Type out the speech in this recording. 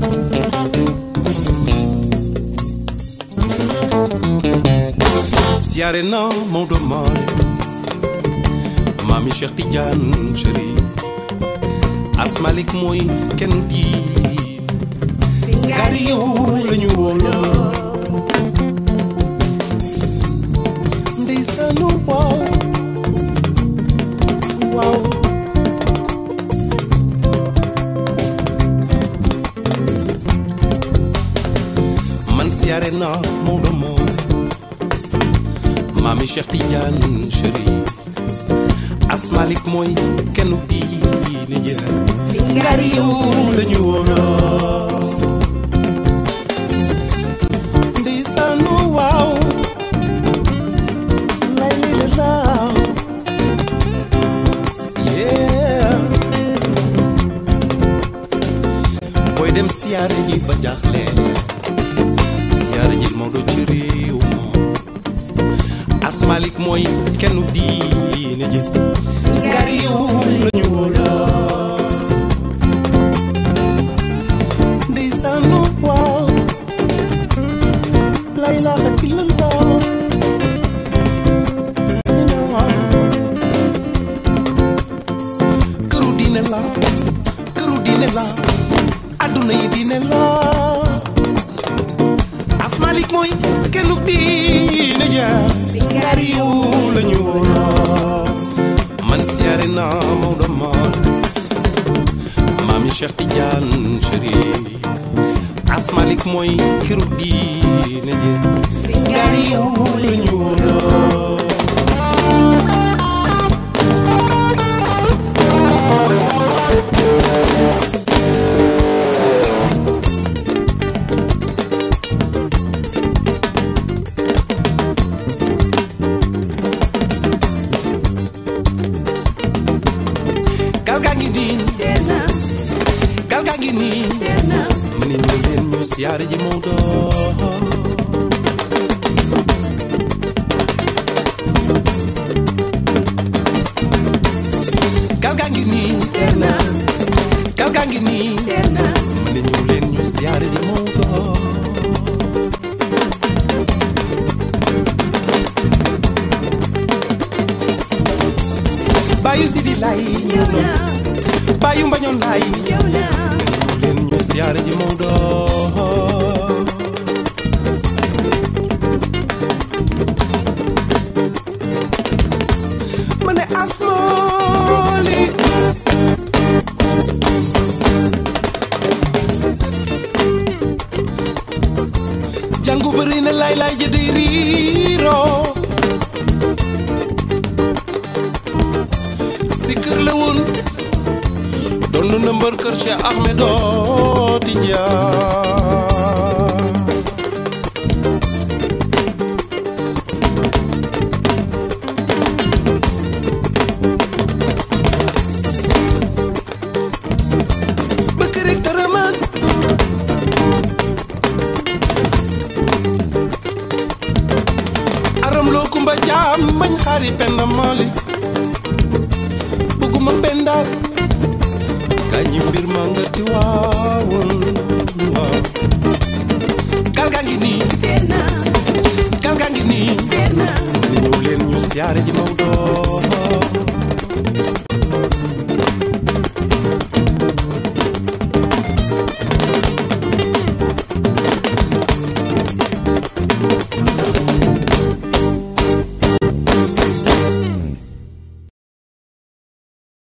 siyaare na Maodo Mami Cheikh Tidiane chéri Asmalik mooy kenn di sikari yow lañu wóolo ndeysanu waaw waaw man siyaare na Maodo Mami Cheikh Tidiane chéri Asmalik mooy kenn diine ja sikari yow lañu wóolo ndeysanu waaw lay li la laaw yeah booy dem siyaare ji ba jaaxle siyaare ji Maodo ci réew Asmalik mooy kenn diine ji sikari yow lañu wóolo ndeysanu waaw la ilaha illallah këru diine la adduna yi diine la Asmalik mooy kenn diine ja sikari yow lañu wóolo man siyaare na Maodo Mami Cheikh Tidiane chéri Asmalik mooy këru diine ja sikari yow lañu wóolo siyaare ji Maodo galga ngi nii mën na ñëw leen ñu siyaare ji Maodo bayu Sidi lay ñëw na bayu Mbañoon lay ñëw leen ñu siyaare ji Maodo jangu bëri na lay jëdi riiro si kër la woon doon na mbër kër Cheikh Ahmedo Tidiane bañ xari penda mali buguma penda kañi mbir ma nga ti waawon